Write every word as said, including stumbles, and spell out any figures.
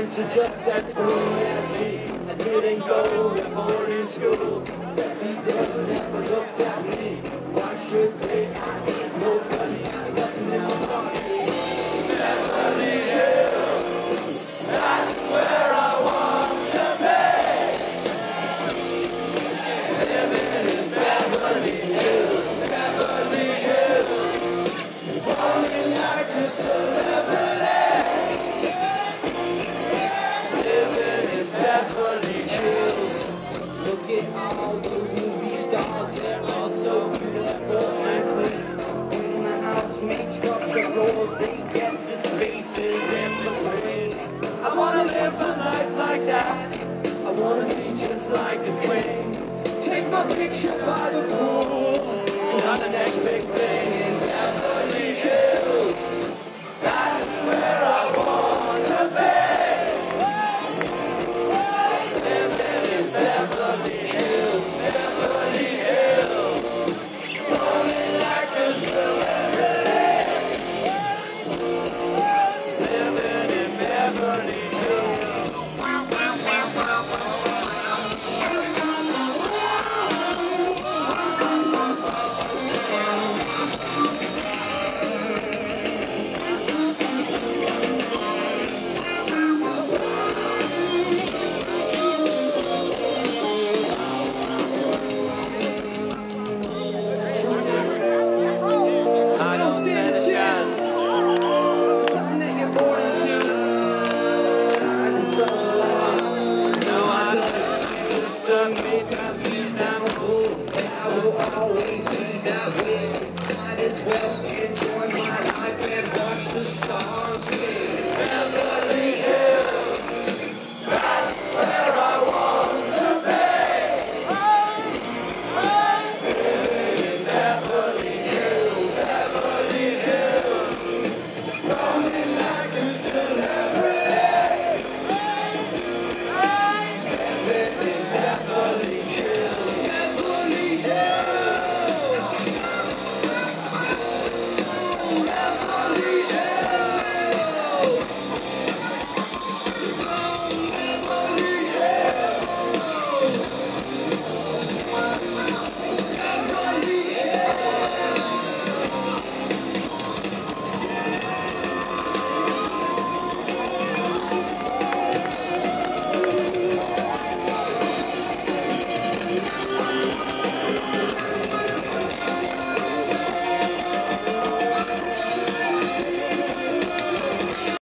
parents are just as cool as me. I didn't go to boarding school. He just never looked at me. Why should they? I ain't nobody. I got no money. Beverly Hills, that's where I want to be. Living in Beverly Hills, Beverly Hills, falling like a celebrity. Living in Beverly Hills. Look at all those movie stars, they're all so beautiful and clean. When the housemates scrub the floors, they get the spaces in between. I wanna live a life like that. I wanna be just like a queen. Take my picture by the pool, not the next big thing.